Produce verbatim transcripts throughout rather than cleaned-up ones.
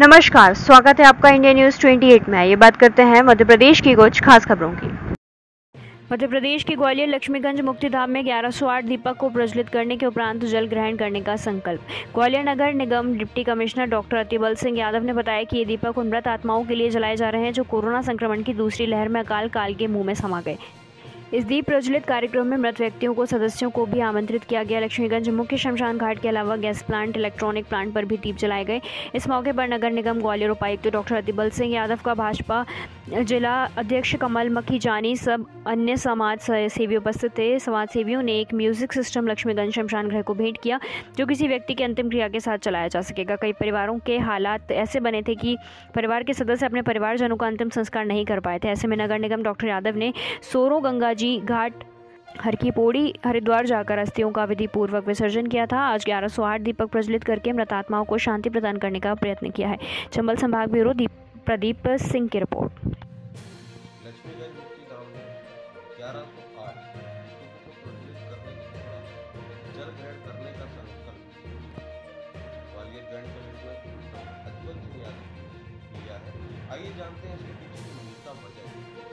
नमस्कार, स्वागत है आपका इंडिया न्यूज अट्ठाईस में। ये बात करते हैं मध्य प्रदेश की कुछ खास खबरों की। मध्य प्रदेश के ग्वालियर लक्ष्मीगंज मुक्तिधाम में ग्यारह सौ आठ दीपक को प्रज्वलित करने के उपरांत जल ग्रहण करने का संकल्प। ग्वालियर नगर निगम deputy commissioner doctor Atibal Singh Yadav ने बताया कि ये दीपक उन मृत आत्माओं के लिए जलाए जा रहे हैं जो कोरोना संक्रमण की दूसरी लहर में अकाल काल के मुंह में समा गए। इस दीप प्रज्वलित कार्यक्रम में मृत व्यक्तियों को सदस्यों को भी आमंत्रित किया गया। लक्ष्मीगंज मुख्य शमशान घाट के अलावा गैस प्लांट, इलेक्ट्रॉनिक प्लांट पर भी दीप जलाए गए। इस मौके पर नगर निगम ग्वालियर उपायुक्त डॉक्टर अतिबल सिंह यादव का भाजपा जिला अध्यक्ष कमल मखीजानी सब अन्य समाज सेवी उपस्थित थे। समाज सेवियों ने एक म्यूजिक सिस्टम लक्ष्मीगंज शमशान गृह को भेंट किया जो किसी व्यक्ति की अंतिम क्रिया के साथ चलाया जा सकेगा। कई परिवारों के हालात ऐसे बने थे कि परिवार के सदस्य अपने परिवारजनों का अंतिम संस्कार नहीं कर पाए थे। ऐसे में नगर निगम डॉक्टर यादव ने सोरो गंगा जी घाट हर की पौड़ी हरिद्वार जाकर अस्थियों का विधि पूर्वक विसर्जन किया था। आज ग्यारह सौ आठ दीपक प्रज्वलित करके मृत आत्माओं को शांति प्रदान करने का प्रयत्न किया है। चंबल संभाग ब्यूरो प्रदीप सिंह की रिपोर्ट। लक्ष्मीगंज मुक्तिधाम में ग्यारह सौ आठ दीपकों को प्रज्वलित करने के दौरान जल ग्रहण करने का संकल्प Gwalior joint commissioner doctor Atibal Singh Yadav ने लिया है। आइए जानते हैं इसके पीछे की मूलता वजह।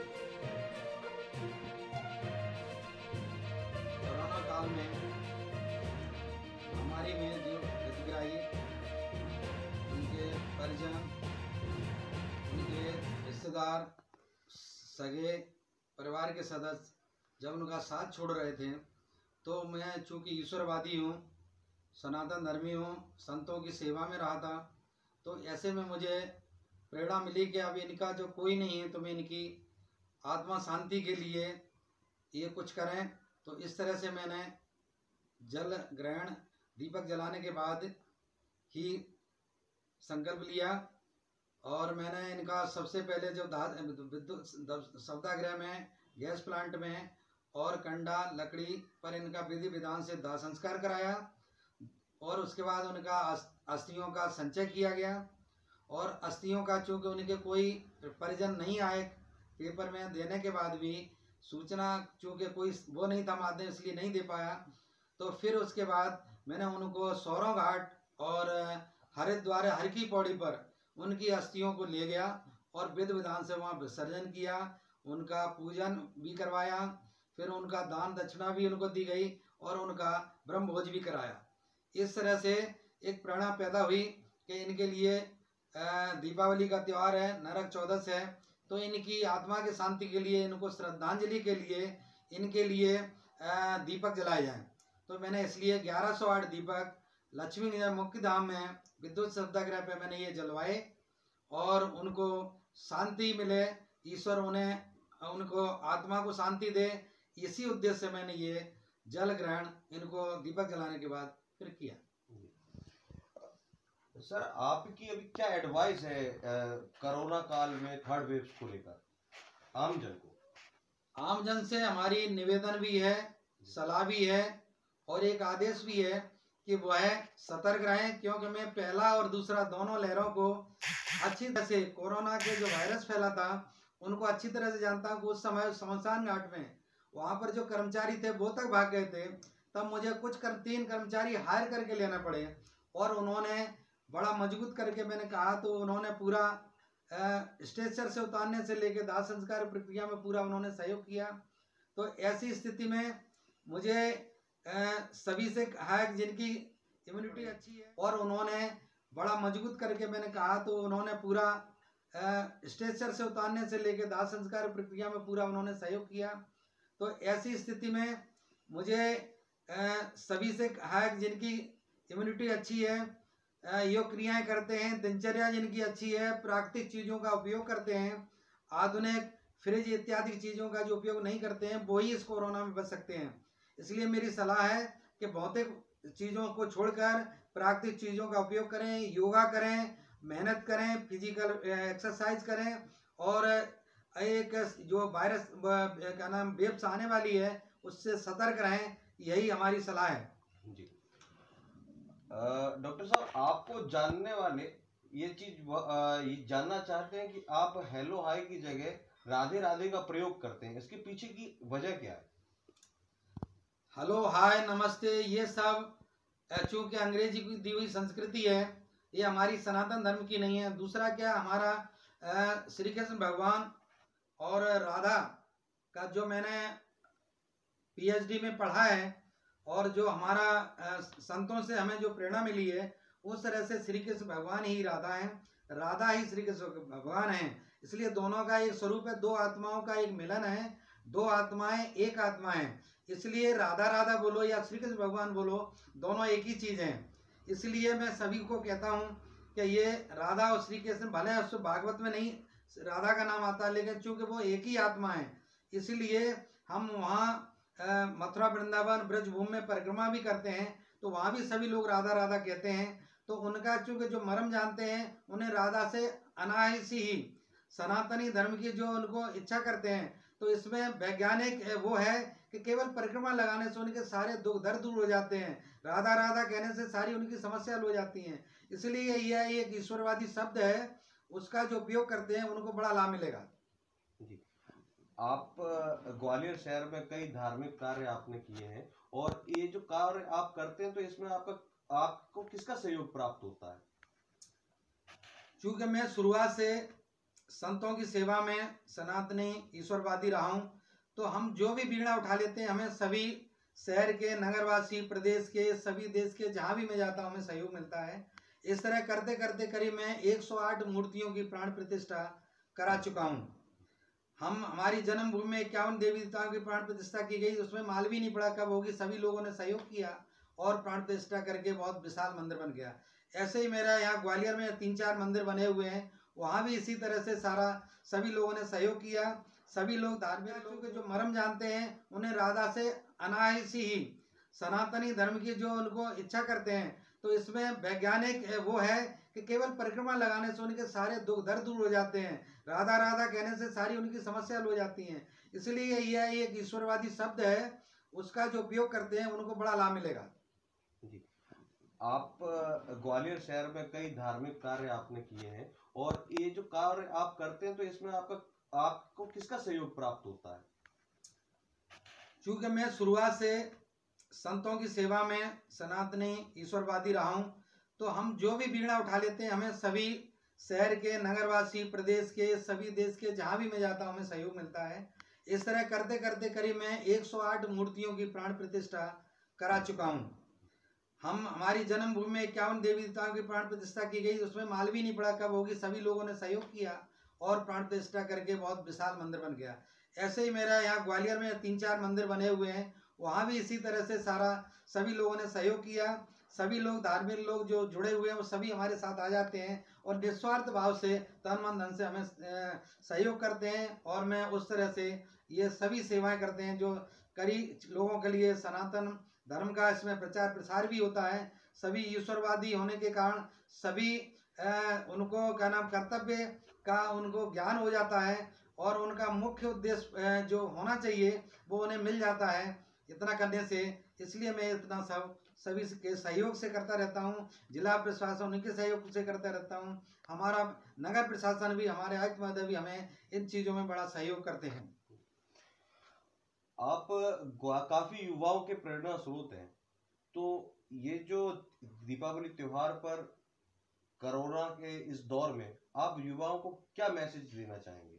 कोरोना काल में महामारी में जो हितग्राही, उनके परिजन, उनके रिश्तेदार, सगे परिवार के सदस्य जब उनका साथ छोड़ रहे थे, तो मैं चूँकि ईश्वरवादी हूँ, सनातन धर्मी हूँ, संतों की सेवा में रहा था, तो ऐसे में मुझे प्रेरणा मिली कि अब इनका जो कोई नहीं है तो मैं इनकी आत्मा शांति के लिए ये कुछ करें। तो इस तरह से मैंने जल ग्रहण दीपक जलाने के बाद ही संकल्प लिया और मैंने इनका सबसे पहले जो विद्युत सौदागृह में, गैस प्लांट में और कंडा लकड़ी पर इनका विधि विधान से दाह संस्कार कराया और उसके बाद उनका अस्थियों का संचय किया गया। और अस्थियों का चूँकि उनके कोई परिजन नहीं आए पेपर में देने के बाद भी, सूचना चूँकि कोई वो नहीं था माध्यम, इसलिए नहीं दे पाया। तो फिर उसके बाद मैंने उनको सौरों घाट और हरिद्वार हर की पौड़ी पर उनकी अस्थियों को ले गया और विधि विधान से वहाँ विसर्जन किया, उनका पूजन भी करवाया, फिर उनका दान दक्षिणा भी उनको दी गई और उनका ब्रह्म भोज भी कराया। इस तरह से एक प्रेरणा पैदा हुई कि इनके लिए दीपावली का त्यौहार है, नरक चौदस है, तो इनकी आत्मा की शांति के लिए, इनको श्रद्धांजलि के लिए इनके लिए दीपक जलाए जाएं। तो मैंने इसलिए ग्यारह सौ आठ दीपक लक्ष्मी मुक्तिधाम में विद्युत सौदागृह पे मैंने ये जलवाए और उनको शांति मिले, ईश्वर उन्हें उनको आत्मा को शांति दे, इसी उद्देश्य से मैंने ये जल ग्रहण इनको दीपक जलाने के बाद फिर किया। सर, आपकी अभी क्या एडवाइस है कोरोना काल में थर्ड वेव को लेकर आमजन को? आमजन से हमारी निवेदन भी है, सलाह भी है और एक आदेश भी है कि वह सतर्क रहें, क्योंकि मैं पहला और दूसरा दोनों लहरों को अच्छी तरह से, कोरोना के जो वायरस फैला था उनको अच्छी तरह से जानता हूँ। उस समय शमशान घाट में वहाँ पर जो कर्मचारी थे वो तक भाग गए थे, तब मुझे कुछ कर, तीन कर्मचारी हायर करके लेना पड़े और उन्होंने बड़ा मजबूत करके, मैंने कहा तो उन्होंने पूरा स्ट्रेचर से उतारने से लेकर दाह संस्कार प्रक्रिया में पूरा उन्होंने सहयोग किया। तो ऐसी स्थिति में मुझे आ, सभी से कहा है जिनकी इम्यूनिटी अच्छी है और उन्होंने बड़ा मजबूत करके, मैंने कहा तो उन्होंने पूरा स्ट्रेचर से उतारने से लेकर दाह संस्कार प्रक्रिया में पूरा उन्होंने सहयोग किया। तो ऐसी स्थिति में मुझे आ, सभी से कहा है जिनकी इम्यूनिटी अच्छी है, योग क्रियाएं करते हैं, दिनचर्या जिनकी अच्छी है, प्राकृतिक चीज़ों का उपयोग करते हैं, आधुनिक फ्रिज इत्यादि चीज़ों का जो उपयोग नहीं करते हैं, वो ही इस कोरोना में बच सकते हैं। इसलिए मेरी सलाह है कि भौतिक चीज़ों को छोड़कर प्राकृतिक चीज़ों का उपयोग करें, योगा करें, मेहनत करें, फिजिकल एक्सरसाइज करें और एक जो वायरस क्या नाम वेव्स आने वाली है उससे सतर्क रहें, यही हमारी सलाह है। जी डॉक्टर साहब, आपको जानने वाले ये चीज ये जानना चाहते हैं कि आप हेलो हाय की जगह राधे राधे का प्रयोग करते हैं, इसके पीछे की वजह क्या है? हेलो हाय नमस्ते ये सब चूंकि अंग्रेजी की दी हुई संस्कृति है, ये हमारी सनातन धर्म की नहीं है। दूसरा क्या, हमारा श्री कृष्ण भगवान और राधा का जो मैंने पीएचडी में पढ़ा है और जो हमारा अ, संतों से हमें जो प्रेरणा मिली है, उस तरह से श्री कृष्ण भगवान ही राधा हैं, राधा ही श्री कृष्ण भगवान हैं। इसलिए दोनों का एक स्वरूप है, दो आत्माओं का एक मिलन है, दो आत्माएं एक आत्मा है। इसलिए राधा राधा बोलो या श्री कृष्ण भगवान बोलो, दोनों एक ही चीज़ हैं। इसलिए मैं सभी को कहता हूँ कि ये राधा और श्री कृष्ण, भले उसको भागवत में नहीं राधा का नाम आता है, लेकिन चूंकि वो एक ही आत्मा है, इसलिए हम वहाँ मथुरा वृंदावन ब्रजभूमि में परिक्रमा भी करते हैं तो वहाँ भी सभी लोग राधा राधा कहते हैं। तो उनका चूंकि जो मर्म जानते हैं, उन्हें राधा से अनायास ही सनातनी धर्म की जो उनको इच्छा करते हैं, तो इसमें वैज्ञानिक वो है कि केवल परिक्रमा लगाने से उनके सारे दुख दर्द दूर हो जाते हैं, राधा राधा कहने से सारी उनकी समस्या हल हो जाती हैं। इसलिए यह एक ईश्वरवादी शब्द है, उसका जो उपयोग करते हैं उनको बड़ा लाभ मिलेगा। जी, आप ग्वालियर शहर में कई धार्मिक कार्य आपने किए हैं, और ये जो कार्य आप करते हैं तो इसमें आपका आपको किसका सहयोग प्राप्त होता है? चूंकि मैं शुरुआत से संतों की सेवा में सनातनी ईश्वरवादी रहा हूँ, तो हम जो भी बीड़ा उठा लेते हैं, हमें सभी शहर के, नगरवासी, प्रदेश के, सभी देश के, जहाँ भी मैं जाता हूँ हमें सहयोग मिलता है। इस तरह करते करते करीब मैं एक सौ आठ मूर्तियों की प्राण प्रतिष्ठा करा चुका हूँ। हम हमारी जन्मभूमि में इक्यावन देवी देवताओं की प्राण प्रतिष्ठा की गई, उसमें माल भी नहीं पड़ा कब होगी, सभी लोगों ने सहयोग किया और प्राण प्रतिष्ठा करके बहुत विशाल मंदिर बन गया। ऐसे ही मेरा यहाँ ग्वालियर में तीन चार मंदिर बने हुए हैं, वहाँ भी इसी तरह से सारा सभी लोगों ने सहयोग किया। सभी लोग धार्मिक लोग के जो मर्म जानते हैं, उन्हें राधा से अनायास ही सनातनी धर्म की जो उनको इच्छा करते हैं, तो इसमें वैज्ञानिक वो है कि केवल परिक्रमा लगाने से उनके सारे दुख दर्द दूर हो जाते हैं, राधा राधा कहने से सारी उनकी समस्या हल हो जाती हैं। इसलिए यह एक ईश्वरवादी शब्द है, उसका जो उपयोग करते हैं उनको बड़ा लाभ मिलेगा। जी, आप ग्वालियर शहर में कई धार्मिक कार्य आपने किए हैं, और ये जो कार्य आप करते हैं तो इसमें आपका आपको किसका सहयोग प्राप्त होता है? चूंकि मैं शुरुआत से संतों की सेवा में सनातनी ईश्वरवादी रहा हूँ, तो हम जो भी बीड़ा उठा लेते हैं, हमें सभी शहर के, नगरवासी, प्रदेश के, सभी देश के, जहाँ भी मैं जाता हूँ हमें सहयोग मिलता है। इस तरह करते करते करीब मैं एक सौ आठ मूर्तियों की प्राण प्रतिष्ठा करा चुका हूँ। हम हमारी जन्मभूमि में इक्यावन देवी देवताओं की प्राण प्रतिष्ठा की गई, उसमें माल भी नहीं पड़ा कब होगी, सभी लोगों ने सहयोग किया और प्राण प्रतिष्ठा करके बहुत विशाल मंदिर बन गया। ऐसे ही मेरा यहाँ ग्वालियर में तीन चार मंदिर बने हुए हैं, वहाँ भी इसी तरह से सारा सभी लोगों ने सहयोग किया। सभी लोग, धार्मिक लोग जो जुड़े हुए हैं, वो सभी हमारे साथ आ जाते हैं और निस्वार्थ भाव से, तन मन धन से हमें सहयोग करते हैं। और मैं उस तरह से ये सभी सेवाएं करते हैं जो कई लोगों के लिए सनातन धर्म का इसमें प्रचार प्रसार भी होता है। सभी ईश्वरवादी होने के कारण सभी उनको क्या नाम कर्तव्य का उनको ज्ञान हो जाता है, और उनका मुख्य उद्देश्य जो होना चाहिए वो उन्हें मिल जाता है इतना करने से। इसलिए मैं इतना सब सभी के सहयोग से करता रहता हूँ, जिला प्रशासन उनके सहयोग से करता रहता हूँ, हमारा नगर प्रशासन भी, हमारे आयुक्त महोदय भी हमें इन चीज़ों में बड़ा सहयोग करते हैं। आप काफ़ी युवाओं के प्रेरणा स्रोत हैं, तो ये जो दीपावली त्योहार पर कोरोना के इस दौर में आप युवाओं को क्या मैसेज देना चाहेंगे?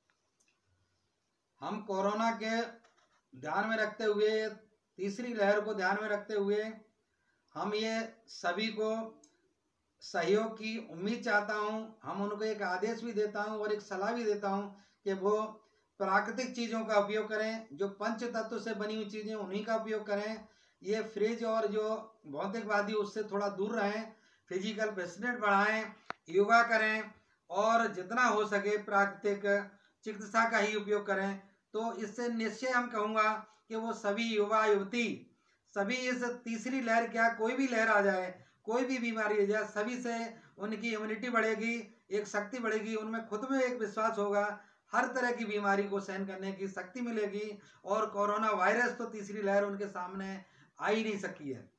हम कोरोना के ध्यान में रखते हुए, तीसरी लहर को ध्यान में रखते हुए, हम ये सभी को सहयोग की उम्मीद चाहता हूँ। हम उनको एक आदेश भी देता हूँ और एक सलाह भी देता हूँ कि वो प्राकृतिक चीज़ों का उपयोग करें, जो पंच तत्व से बनी हुई चीज़ें उन्हीं का उपयोग करें। ये फ्रिज और जो भौतिकवादी उससे थोड़ा दूर रहें, फिजिकल फिटनेस बढ़ाएं, योगा करें और जितना हो सके प्राकृतिक चिकित्सा का ही उपयोग करें। तो इससे निश्चय हम कहूँगा कि वो सभी युवा युवती, सभी इस तीसरी लहर, क्या कोई भी लहर आ जाए, कोई भी बीमारी आ जाए, सभी से उनकी इम्यूनिटी बढ़ेगी, एक शक्ति बढ़ेगी, उनमें खुद में एक विश्वास होगा, हर तरह की बीमारी को सहन करने की शक्ति मिलेगी। और कोरोना वायरस तो तीसरी लहर उनके सामने आ ही नहीं सकी है।